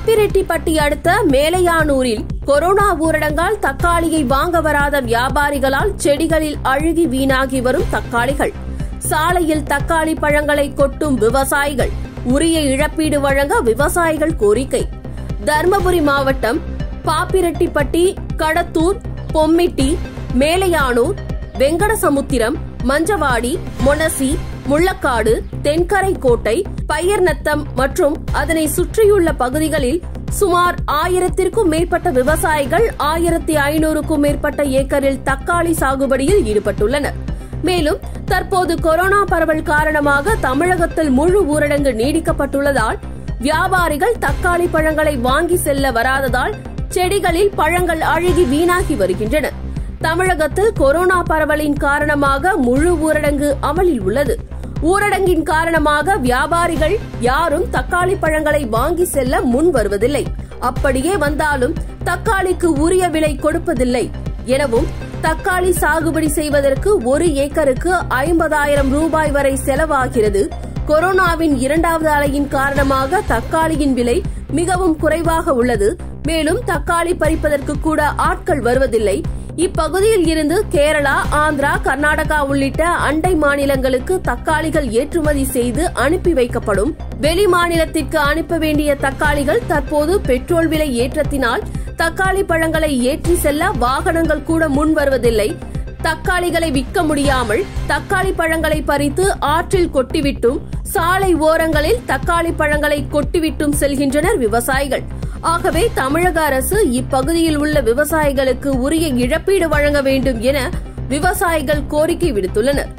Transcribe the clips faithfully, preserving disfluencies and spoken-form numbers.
பாப்பிரெட்டிப்பட்டி அடுத்த மேலையானூரில் கொரோனா ஊரடங்கால் தக்காளியை வாங்க வராத வியாபாரிகளால் செடிகளில் அழுகி வீணாகி வரும் தக்காளிகள். சாலையில் தக்காளி பழங்களை கொட்டும் விவசாயிகள். உரிய இழப்பீடு வழங்க விவசாயிகள் கோரிக்கை. தர்மபுரி மாவட்டம் பாப்பிரெட்டிப்பட்டி, கடத்தூர், பொம்மிட்டி, மேலையானூர், வெங்கடசமுத்திரம், மஞ்சவாடி, மொனசி, முள்ளக்காடு, தென்கரை கோட்டை, பையர்நத்தம் மற்றும் அதனை சுற்றியுள்ள பகுதிகளில் சுமார் ஆயிரத்திற்கும் மேற்பட்ட விவசாயிகள் ஆயிரத்தி ஐநூறுக்கும் மேற்பட்ட ஏக்கரில் தக்காளி சாகுபடியில் ஈடுபட்டுள்ளனர். மேலும் தற்போது கொரோனா பரவல் காரணமாக தமிழகத்தில் முழு ஊரடங்கு நீடிக்கப்பட்டுள்ளதால் வியாபாரிகள் தக்காளி பழங்களை வாங்கி செல்ல வராததால் செடிகளில் பழங்கள் அழுகி வீணாகி வருகின்றன. தமிழகத்தில் கொரோனா பரவலின் காரணமாக முழு ஊரடங்கு அமலில் உள்ளது. ஊரடங்கின் காரணமாக வியாபாரிகள் யாரும் தக்காளி பழங்களை வாங்கி செல்ல முன் வருவதில்லை. அப்படியே வந்தாலும் தக்காளிக்கு உரிய விலை கொடுப்பதில்லை எனவும், தக்காளி சாகுபடி செய்வதற்கு ஒரு ஏக்கருக்கு ஐம்பதாயிரம் ரூபாய் வரை செலவாகிறது. கொரோனாவின் இரண்டாவது அலையின் காரணமாக தக்காளியின் விலை மிகவும் குறைவாக உள்ளது. மேலும் தக்காளி பறிப்பதற்கு கூட ஆட்கள் வருவதில்லை. இப்பகுதியில் இருந்து கேரளா, ஆந்திரா, கர்நாடகா உள்ளிட்ட அண்டை மாநிலங்களுக்கு தக்காளிகள் ஏற்றுமதி செய்து அனுப்பி வைக்கப்படும். வெளி மாநிலத்திற்கு அனுப்ப வேண்டிய தக்காளிகள் தற்போது பெட்ரோல் விலை ஏற்றத்தினால் தக்காளி பழங்களை ஏற்றி செல்ல வாகனங்கள் கூட முன் வருவதில்லை. தக்காளிகளை விற்க முடியாமல் தக்காளி பழங்களை பறித்து ஆற்றில் கொட்டிவிட்டும், சாலை ஓரங்களில் தக்காளி பழங்களை கொட்டிவிட்டும் செல்கின்றனர் விவசாயிகள். ஆகவே தமிழக அரசு இப்பகுதியில் உள்ள விவசாயிகளுக்கு உரிய இழப்பீடு வழங்க வேண்டும் என விவசாயிகள் கோரிக்கை விடுத்துள்ளனர்.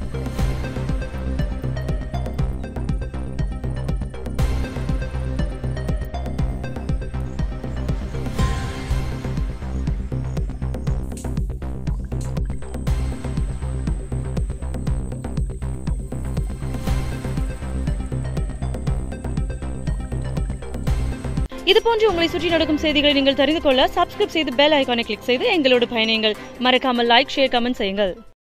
இதுபோன்று உங்களை சுற்றி நடக்கும் செய்திகளை நீங்கள் தெரிந்து கொள்ள சப்ஸ்கிரைப் செய்து பெல் ஐகானை கிளிக் செய்து எங்களோடு பயணியுங்கள். மறக்காமல் லைக், ஷேர், கமெண்ட் செய்யுங்கள்.